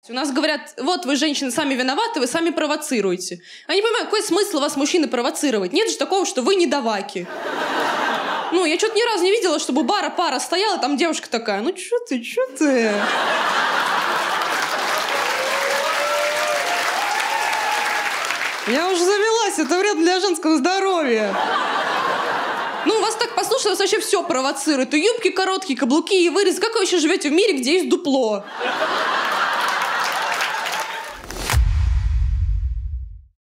У нас говорят, вот вы, женщины, сами виноваты, вы сами провоцируете. Я не понимаю, какой смысл вас, мужчины, провоцировать? Нет же такого, что вы не даваки. Ну, я что-то ни разу не видела, чтобы у бара пара стояла, там девушка такая, ну чё ты? Я уже завелась, это вредно для женского здоровья. Ну, вас так послушала, вас вообще все провоцирует. И юбки короткие, каблуки, и вырез. Как вы вообще живете в мире, где есть дупло?